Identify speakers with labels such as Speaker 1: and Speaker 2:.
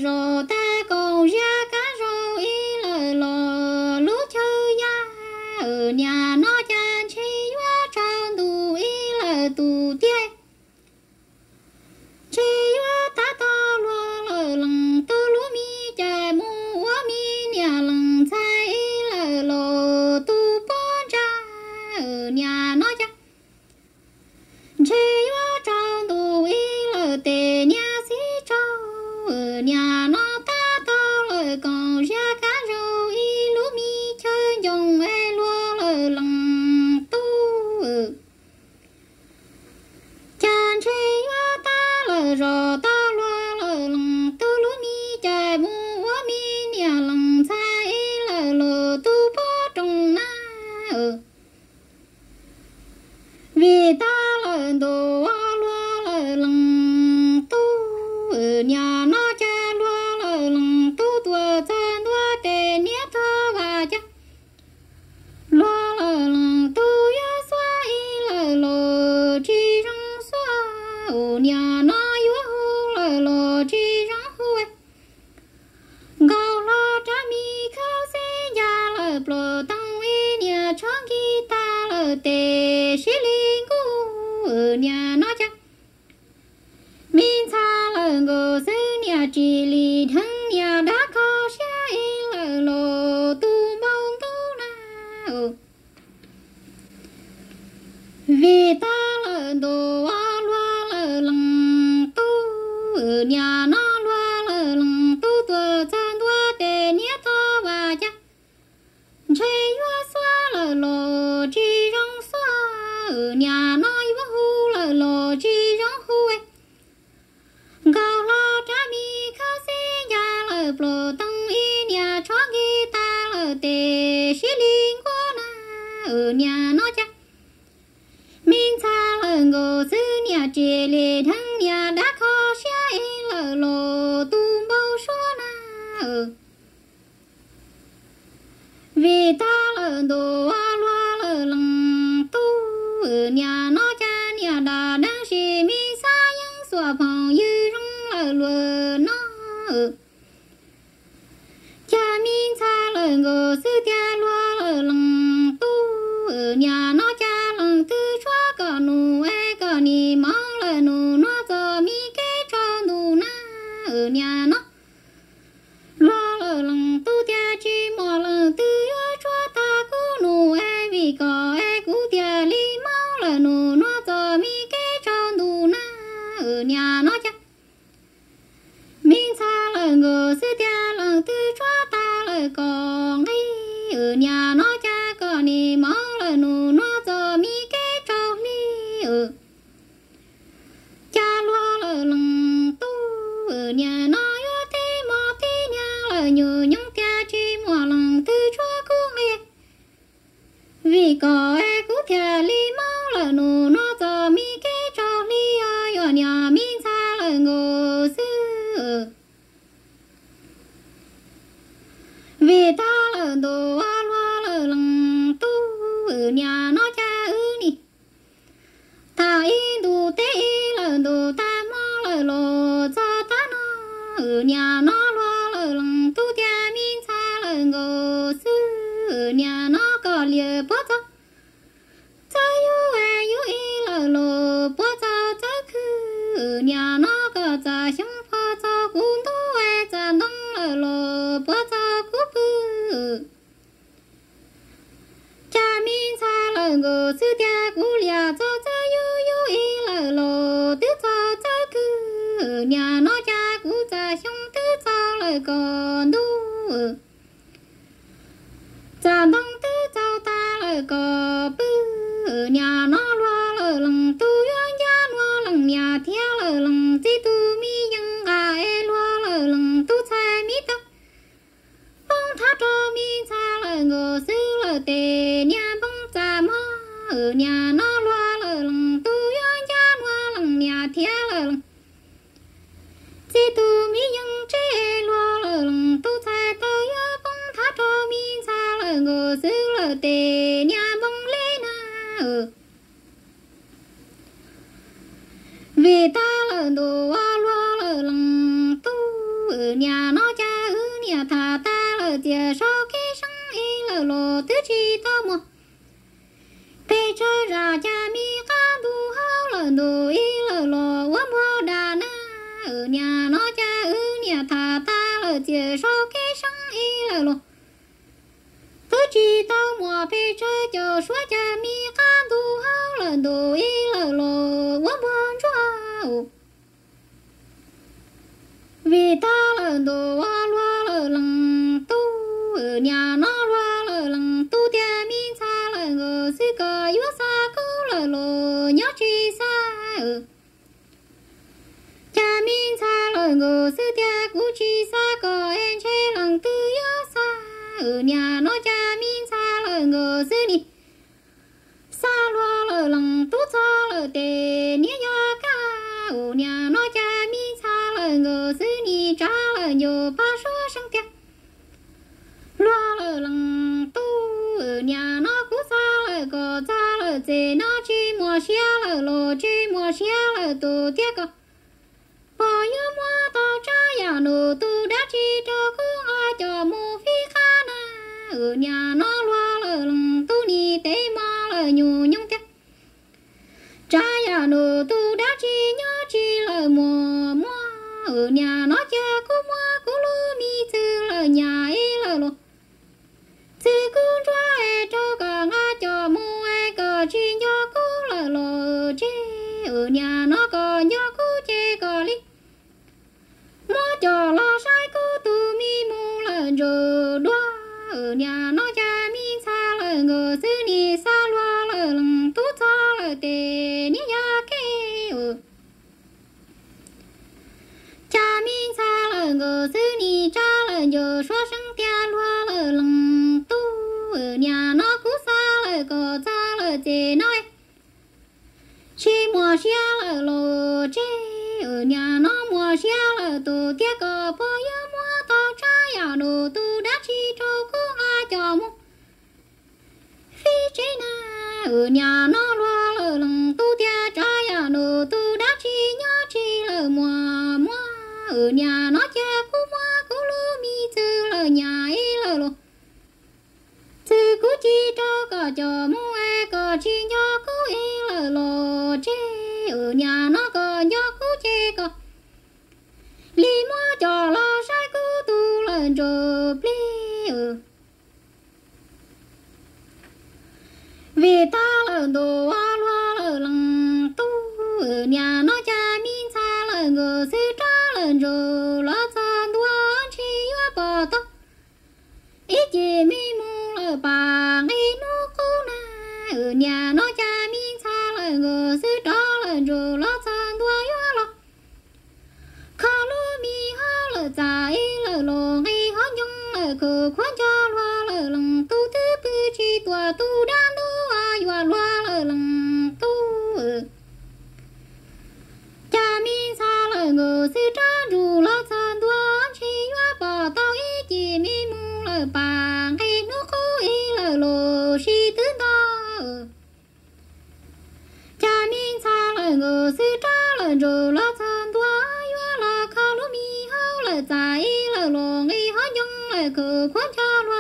Speaker 1: rồi ta cầu ra cá rồi lời lò lúa chơi ya ở nhà nó chan chi quá tròn tù lời tù tia chi quá ta to lúa lời lần tu lúa mi chạy mua mi nhà lần sai lời lò tu bón ra ở nhà nó chan chi quá tròn tù lời tề nhà ở nhà nó ta to lời còn ra cá rồi lúa mi chơi dùng lúa lời lần tu chan chi quá ta lời rò ta lúa lời lần tu lúa mi chạy mua mi nhà lần sai lời lúa tu bó trồng na vì ta lời đồ lúa lời lần tu ở nhà nó nhà nó yếu hú lời lò chi rong hui gạo lo trả mi khao xe nhà lời bờ tăng uy nhà chọn guitar lời tề xí linh gu ở nhà nó chắc min xa lời ngô sư nhà chỉ lì thân nhà đã khó xe lời lò tu mong tu na vì ta lời đồ ở nhà nó loa lờ lằng tu tua chan tua tề nia to và cha chơi loa xoa lờ lò chi rong xoa ở nhà nó yếu hu lờ lò chi rong hu gạo lo trả mi khao xe nhà lờ bờ tăng y nhà chó guitar lờ tề xí linh quá na ở nhà nó cha min xa lờ ngô sư nhà trì lì thân nhà đã khó xe lờ lò tu bao số na vì ta lờ đồ loa lờ lằng tu ở nhà nó cha nhà đã đang xì mi xa những xóa phòng như rung lờ lùa nó cha min xa lờ ngô sư tia loa lờ lằng tu ở nhà nó cha lằng tư xóa cả nụ cả nì mong lờ nụ nó giờ mi cái cho nụ na ở nhà nó loa lờ lằng tu tia chi mò lờ tư xóa ta cú nụ vì có cú tia li mong lờ nụ nó giờ mi cái cho nụ na ở nhà nó cha min xa lờ ngô sư tia lờ tư xóa ta lờ còn ấy ở nhà nó cha có nì mong lờ nụ nó giờ mi cái cho li cha loa lờ lằng tu ở nhà nó yếu thế mò thế nhà lờ nhờ nhung tia chi mò lằng tư chúa cũng nghe vì có cú tia li mong lờ nụ nó giờ mi cái cho li ở nhà min xa lờ ngô sư vì ta lờ đồ loa lờ lằng tu ở nhà nó cha nì ta in đủ tế lờ đồ ta mò lờ lò cho ta nó ở nhà nó loa lờ lằng tu tia min xa lờ ngô sư ở nhà nó có lìa bó cho yu lờ lò bó cho khứ ở nhà nó có cho xong phó cho cũng tu cho nông lờ lò bó cho cú bư cha min xa lờ ngô sư tia cú lìa cho yu lờ lò tứ cho khứ ở nhà nó cha cú cho xong tứ cho lờ còn tu cha nông tứ cho ta lờ có bư ở nhà nó loa lờ lằng tu yuan gia loa lằng nhà theo lờ lằng chi tu mi yang loa lờ lằng tu sai mi tóc bông tháp cho mi xa lờ ngô sư lờ tề nhà bông cha mò ở nhà nó loa lờ lằng tu yuan gia loa lằng nhà theo lờ lằng chi tu mi yang chế loa lờ lằng tu sai tơ bông tháp cho mi xa lờ ngô sư lỡ chia sau cái sang y lỡ lô tư chi tao mò bây giờ ra cha mi cá tu hao lỡ đồ y lỡ lô quá mua đà na ở nhà nó cha ở nhà thà ta lỡ chia sau cái sang y lỡ lô tư chi tao mò bây giờ cho xóa cha mi cá tu hao lỡ đồ y lỡ lô quá mua chúa vì ta là đồ loa là lăng tu ở nhà nó loa là lăng tu tia min xa là ngờ sư cờ yếu xa cứu là lô nhớ chi xa ở cha min xa là ngờ sư tia cứu chi xa cờ em chê lăng tư yếu xa ở nhà nó cha min xa là ngờ sư đi xa loa là lăng tu xa là tề nia ya ca ở nhà nó cha min xa là ngờ sư ni cha là nhiều ba số sang tiệt loa là lăng tu ở nhà nó cũng xa là có cha là dễ nó chi mua xe là lô chi mua xe là tu tiệt có bao nhiêu mua tao cha ya nô tu đã chi cho cũng ai cho mua phi khá na ở nhà nó loa là lăng tu ni tế mà là nhiều nhung tiệt cha ya nô tu đã chi nhớ chi là mua mua ở nhà nó cha cũng mua cũng lu mi tư là nhà ấy là lo tư cũng cho ai cho cả ngã cho mua ai cả chi nhớ cũng là lo chi ở nhà nó có nhớ cũng chê có lý mua cho lo sai cũng tu mi mu là rồi đoa ở nhà nó cha mi xa là ngờ sư ni xa loa là lăng tu xa là tề ni ya kê cha min xa là ngờ sư ni cha là nhờ xóa sang tia loa là lăng tu ở nhà nó cũng xa là có cha là chê nói chi mùa xe là lô chê ở nhà nó mùa xe là tu tiết có bao nhiêu mua tao cha ya đồ tu đã chi cho cũng ai cho mua phi chế na ở nhà nó loa là lăng tu tiết cha ya đồ tu đã chi nhớ chi là mùa mua ở nhà nó cha cũng mua cũng lu mi tư là nhà ấy là lo tư cũng chi cho cả cho mua ai cả chi nhớ cũng ấy là lo chê ở nhà nó có nhớ cũng chê cả li mua cho lo sai cũng tu là rồi li vì ta là đồ loa là lăng tu ở nhà nó cha min xa là ngờ sư tra là rồi lo san tua chi hoa bờ tóc ít gì mi mu là bà ngay nó cô na ở nhà nó cha min xa là ngờ sư tra là rồi lo san tua hoa lo khá lu mi ha là dài là lo ngay hóa nhung là cờ khoan cho loa là lăng tu thứ bư chi tua tu đan tu ai hoa loa là lăng tu cha min xa là ngờ sư tra dù lo san tua chi hoa bò tao ý chỉ mi mu là bà ngay nó có ý là lô si tứ ta cha min xa là ngờ sư tra là dù lo san tua hoa là khá lu mi hao là dài là lô ngay hóa nhung là cờ khoan cho loa